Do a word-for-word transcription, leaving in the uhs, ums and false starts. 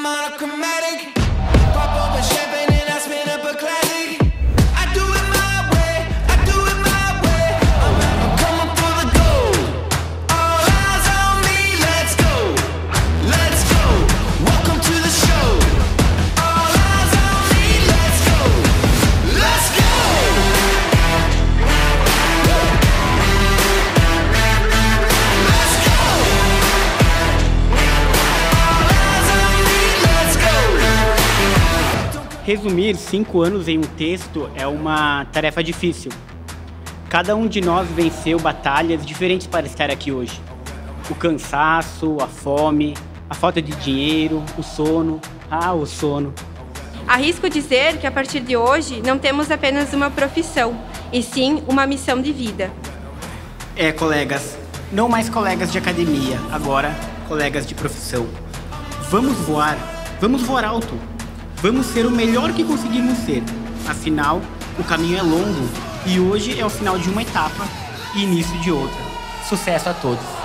monochromatic. Pop open champagne and I spin up a classic. I do it my way, I do it my way. I'm coming for the gold. All eyes on me, let's go, let's go. Welcome to the show. All eyes on me, let's go, let's go. Let's go. Resumir cinco anos em um texto é uma tarefa difícil. Cada um de nós venceu batalhas diferentes para estar aqui hoje. O cansaço, a fome, a falta de dinheiro, o sono. Ah, o sono. Arrisco dizer que a partir de hoje não temos apenas uma profissão, e sim uma missão de vida. É, colegas, não mais colegas de academia, agora colegas de profissão. Vamos voar, vamos voar alto. Vamos ser o melhor que conseguirmos ser. Afinal, o caminho é longo e hoje é o final de uma etapa e início de outra. Sucesso a todos!